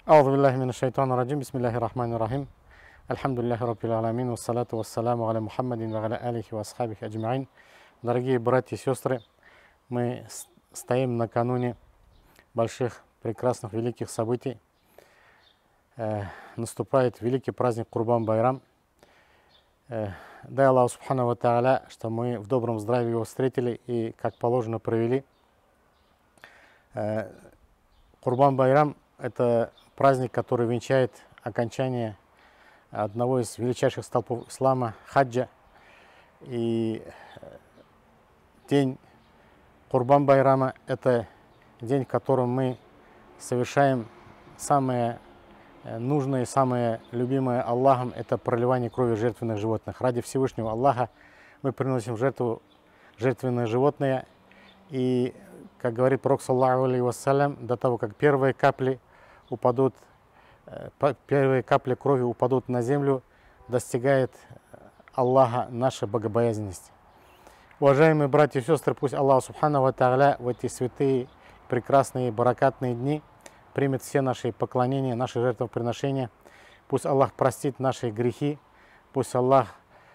أعوذ بالله من الشيطان الرجيم بسم الله الرحمن الرحيم الحمد لله رب العالمين والصلاة والسلام على محمد وعلى آله وأصحابه أجمعين. Дорогие братья и сестры, мы стоим накануне больших, прекрасных, великих событий. Наступает великий праздник Курбан-Байрам. Дай Аллаху Субхану ва Тааля, что мы в добром здравии его встретили и как положено провели. Курбан-Байрам – это праздник, который венчает окончание одного из величайших столпов ислама – хаджа. И день Курбан-Байрама – это день, в котором мы совершаем самое нужное, самое любимое Аллахом – это проливание крови жертвенных животных. Ради Всевышнего Аллаха мы приносим в жертву жертвенные животные. И, как говорит пророк, саллаллаху алейхи вассалям, до того, как первые капли крови упадут на землю, достигает Аллаха наша богобоязненность. Уважаемые братья и сестры, пусть Аллах Субхану ва Тааля в эти святые, прекрасные, баракатные дни примет все наши поклонения, наши жертвоприношения. Пусть Аллах простит наши грехи. Пусть Аллах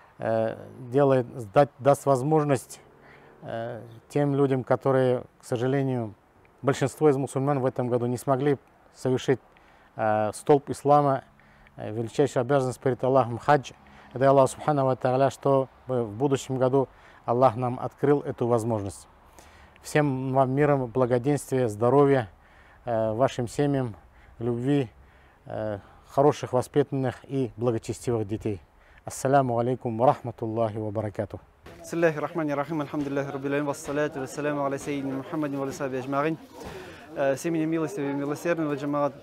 даст возможность тем людям, которые, к сожалению, большинство из мусульман в этом году не смогли совершить столб ислама, величайшую обязанность перед Аллахом хадж. Дай Аллах Субхану ва Тааля, что в будущем году Аллах нам открыл эту возможность. Всем вам миром, благоденствия, здоровья, вашим семьям, любви, хороших, воспитанных и благочестивых детей. Ассаляму алейкум ва рахматуллахи ва баракатух. Бисмиллахи рахмани рахим, алхамдулиллахи раббил алямин, вассаляту вассаляму аля сайидина Мухаммадин ва аля сахбихи аджмаин. С именем милостивого и милосердного джамаат,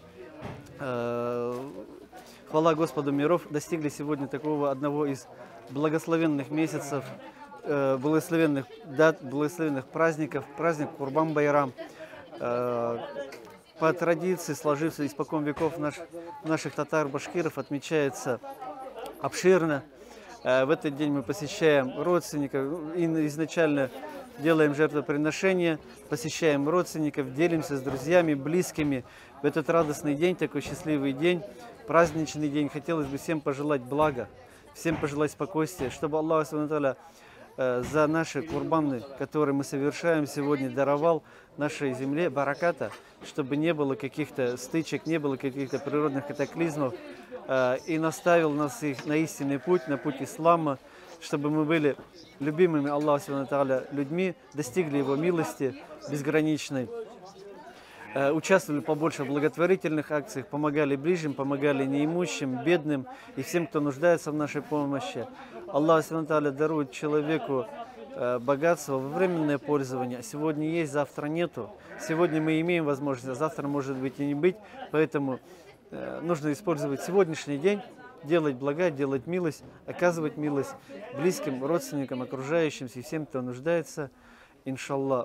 хвала Господу миров, достигли сегодня такого одного из благословенных месяцев, благословенных дат, благословенных праздников, праздник Курбан-Байрам. По традиции, сложившейся испокон веков наших татар-башкиров, отмечается обширно. В этот день мы посещаем родственников, и изначально делаем жертвоприношения, посещаем родственников, делимся с друзьями, близкими. В этот радостный день, такой счастливый день, праздничный день, хотелось бы всем пожелать блага, всем пожелать спокойствия, чтобы Аллах за наши курбаны, которые мы совершаем сегодня, даровал нашей земле бараката, чтобы не было каких-то стычек, не было каких-то природных катаклизмов, и наставил нас на истинный путь, на путь ислама, чтобы мы были любимыми Аллаху людьми, достигли Его милости безграничной, участвовали побольше в благотворительных акциях, помогали ближним, помогали неимущим, бедным и всем, кто нуждается в нашей помощи. Аллах дарует человеку богатство во временное пользование. Сегодня есть, завтра нету. Сегодня мы имеем возможность, а завтра может быть и не быть. Поэтому нужно использовать сегодняшний день, делать блага, делать милость, оказывать милость близким, родственникам, окружающимся и всем, кто нуждается. Иншаллах.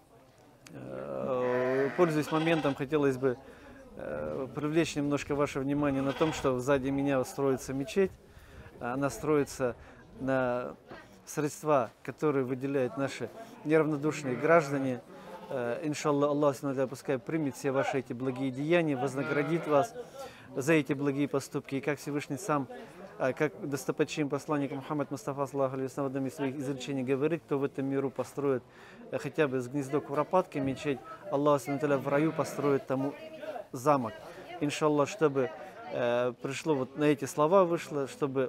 Пользуясь моментом, хотелось бы привлечь немножко ваше внимание на том, что сзади меня строится мечеть. Она строится на средства, которые выделяют наши неравнодушные граждане. Иншаллах, Аллах пускай примет все ваши эти благие деяния, вознаградит вас за эти благие поступки. И как Всевышний сам, как достопочтимый посланник Мухаммад Мустафа саллаллаху алейхи ва саллям в своих изречениях говорит, кто в этом миру построит хотя бы с гнездо Куропатки мечеть, Аллах в раю построит тому замок. Иншаллах, чтобы пришло вот на эти слова вышло, чтобы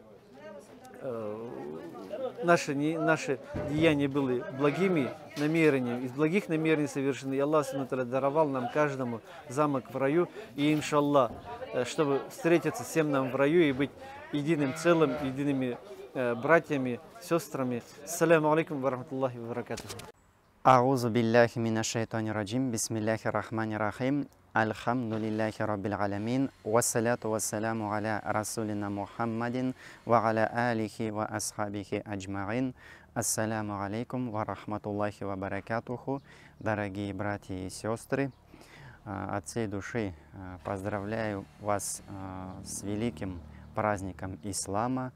наши деяния были благими намерениями, из благих намерений совершены. И Аллах даровал нам каждому замок в раю. И иншаллах, чтобы встретиться всем нам в раю и быть единым целым, едиными братьями, сестрами. Ассаляму алейкум ва рахматуллахи ва баракатуху. Аузу биллахи минаш шайтани раджим. Бисмиллахи рахмани рахим. Альхамдулиллахи раббил алямин. Вассаляту вассаляму аля расулина Мухаммадин ва аля алихи ва асхабихи аджмаин. Ассаляму алейкум ва рахматуллахи ва баракатуху. Дорогие братья и сестры, от всей души поздравляю вас с великим праздником ислама,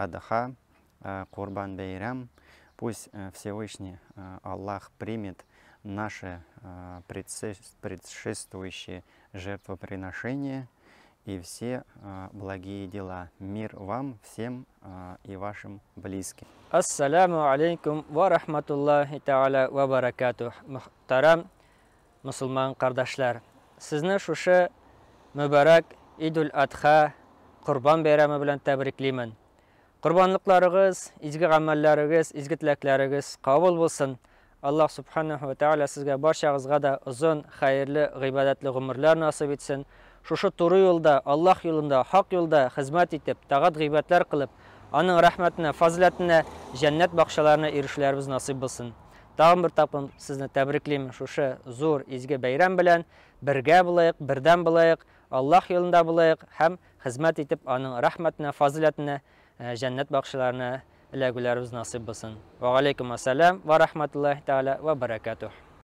Айд-уль-Адха, Курбан-Байрам. Пусть Всевышний Аллах примет наши предшествующие жертвоприношения и все благие дела. Мир вам всем и вашим близким. Ассаламу алейкум ва рахматуллахи та'ала ва баракатух. Muhtaram musulmon qardoshlar, sizni shusha muborak Idul Adha Qurban bayrami bilan tabriklayman. Qurbonliklaringiz, izgi amallaringiz, izgi tilaklaringiz qabul bo'lsin. Alloh subhanahu va taala sizga barchangizga da uzun, xayrli, g'ibodatli umrlar nasib etsin. Shusha to'g'ri yo'lda, Alloh yo'lida, haq yo'lda xizmat etib, tag'at g'ibatlar qilib, onun rahmatini, fazilatini, jannat baxshalarini erishishlarimiz nasib bo'lsin. Tag'in bir taqdim sizni tabriklayman. Shusha zo'r izgi bayram bilan birga bo'laylik, birdan bo'laylik, Alloh yo'lida bo'laylik, ham xizmat etib, onun rahmatini, fazilatini, jannat baxshalarini ilagularimiz nasib bo'lsin. Va alaykum assalam va rahmatullohi taala va barakatuh.